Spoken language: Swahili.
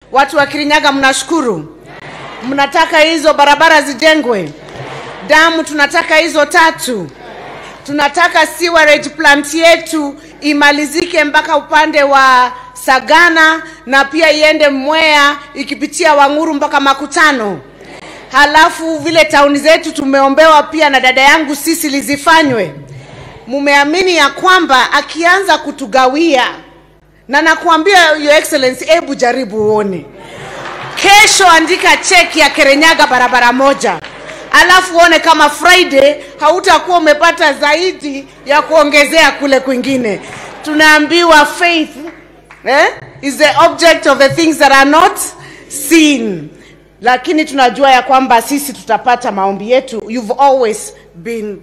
Watu wa Kirinyaga mnashukuru. Mnataka hizo barabara zijengwe. Damu tunataka hizo 3. Tunataka sewerage plant yetu imalizike mpaka upande wa Sagana na pia iende Mwea ikipitia Waiguru mpaka Makutano. Halafu vile tauni zetu tumeombewa pia na dada yangu sisi lizifanywe. Mumeamini ya kwamba akianza kutugawia, na nakuambia your excellency, hebu jaribu uone. Kesho andika cheki ya Kirinyaga barabara moja. Alafu uone kama Friday hautakuwa umepata zaidi ya kuongezea kule kwingine. Tunaambiwa faith is the object of the things that are not seen. Lakini tunajua ya kwamba sisi tutapata maombi yetu. You've always been